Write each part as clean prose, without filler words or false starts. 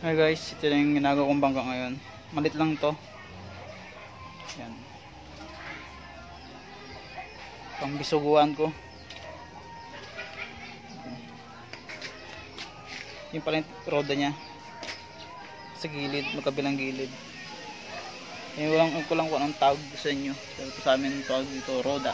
Hi guys, ito na yung ginagawa kong bangka ngayon. Malit lang to. Yan. Pang bisuguan ko. Yung pala yung roda nya. Sa gilid, magkabilang gilid. Yung ko lang kung anong tawag sa inyo. Sa amin tawag dito, roda.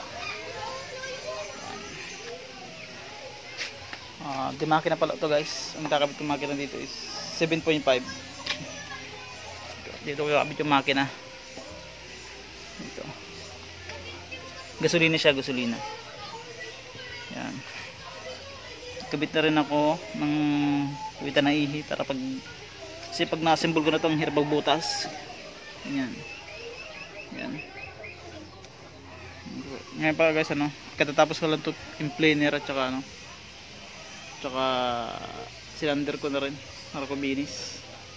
Di makina pala to guys. Ang kakabit kong makina dito is 7.5. Dito ko kakabit yung makina. Dito. Gasolina siya, gasolina. Yan. Kabit na rin ako ng kabitan na ihi para kasi pag na-assemble ko na itong hirap magbutas. Yan. Yan. Ngayon pa guys, katatapos ko lang ito yung planer at saka tsaka cylinder ko na rin para ko binis.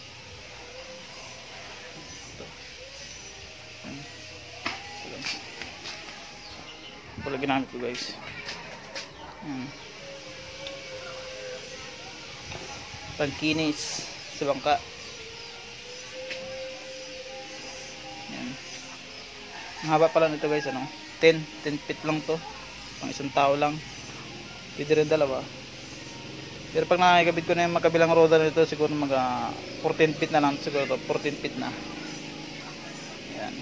Ito lang ginamit ko guys. Pangkinis sa bangka. Yan. Ang haba pala nito guys, 10 feet lang to, pang isang tao lang, pwede rin dalawa. Pero pag nakikabit ko na yung magkabilang roda nito, siguro mag 14 feet na lang siguro to, 14 feet na. Yan.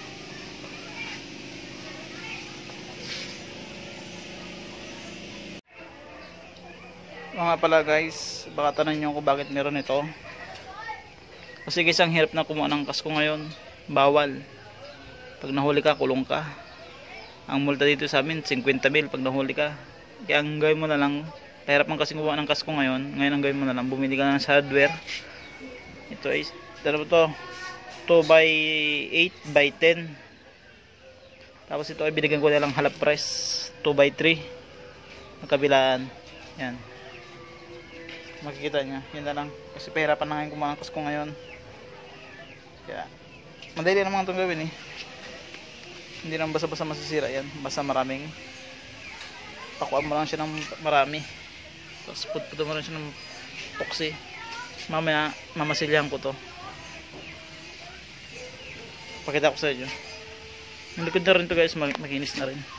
Mga pala guys, baka tanong nyo ko bakit meron ito. Kasi guys, ang hirap na kumuha ng kasko ngayon. Bawal. Pag nahuli ka, kulong ka. Ang multa dito sa amin 50 mil pag nahuli ka. Kaya ang gawin mo na lang, pahirap man kasi kumuha ng kasko ngayon. Ngayon ang gawin mo na lang, bumili ka na sa hardware. Ito is, dalawa to, 2x8x10. Tapos ito ay binigyan ko na lang half price, 2x3. Magkabilaan. Yan. Makikita nyo, yun na lang. Kasi pahirapan na ngayon kumuha ng kasko ngayon. Kaya madali naman itong gawin eh. Hindi naman basta-basta masisira yan. Basta maraming pakuan mo lang siya ng marami. Tapos put-puto mo rin siya ng toksi. Mamaya mamasilyan ko to. Pakita ko sa inyo. Yung likod na rin to guys, makinis na rin.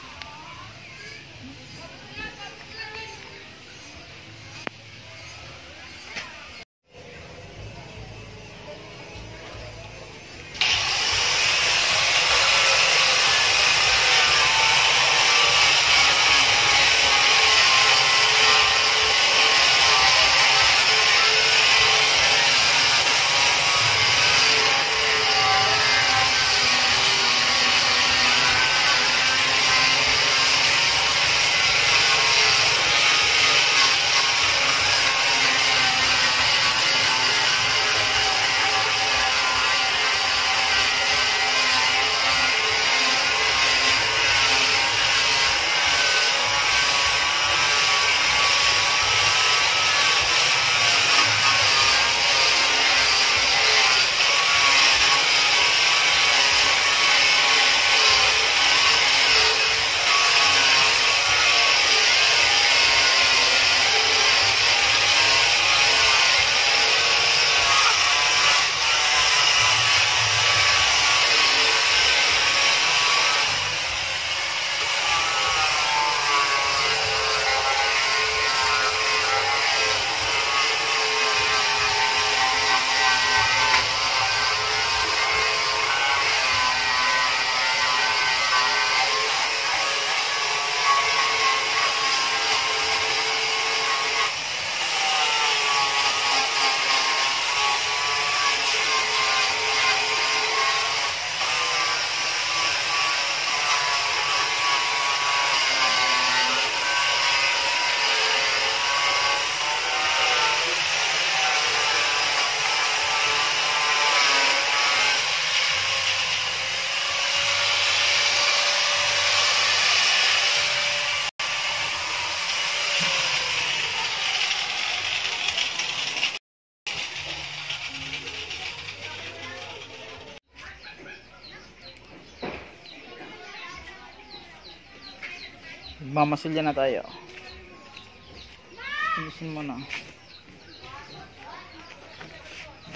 Mamasilya na tayo. Ayusin mo na.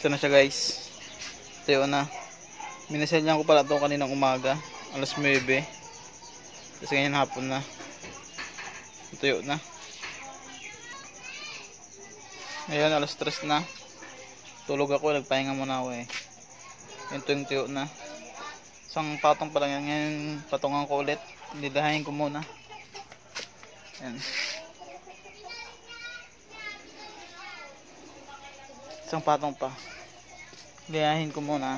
Ito na siya guys. Tuyo na. Minaselyan ko pala ito kaninang umaga. Alas 9. Kasi ngayon hapon na. Tuyo na. Ngayon alas 3 na. Tulog ako. Nagpahinga muna ako eh. Yung tuyo na. Isang patong pa lang yan. Ngayon patungan ko ulit. Nilahayin ko muna. Yan. Isang patong pa. Liyahin ko muna.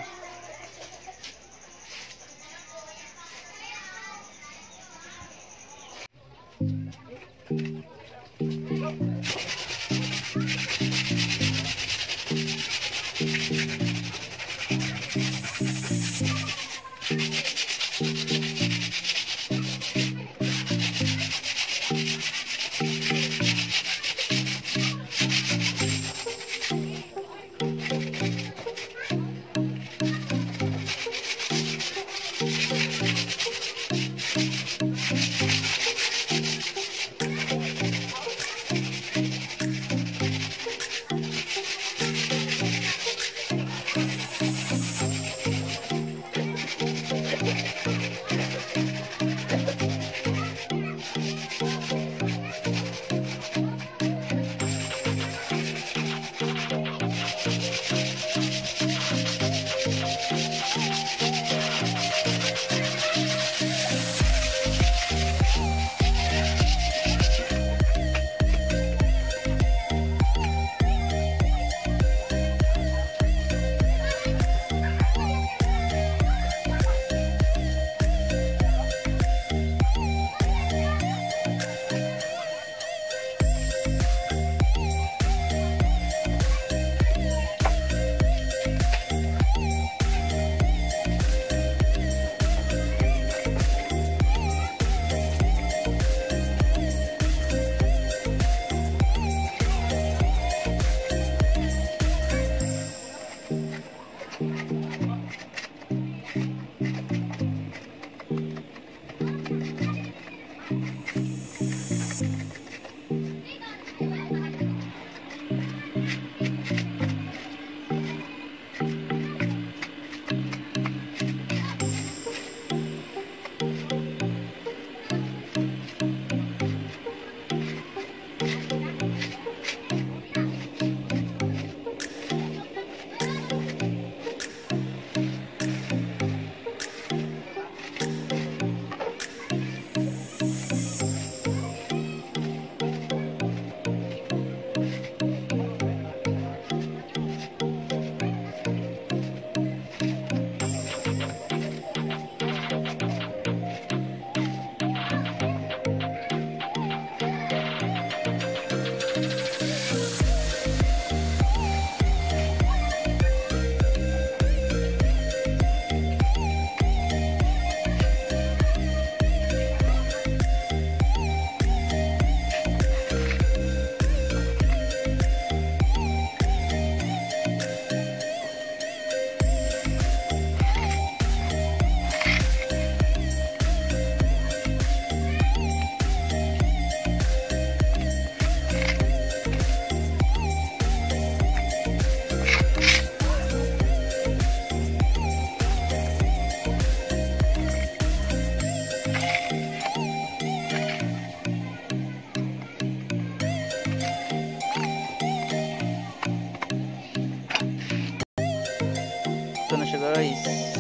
Ito na siya guys.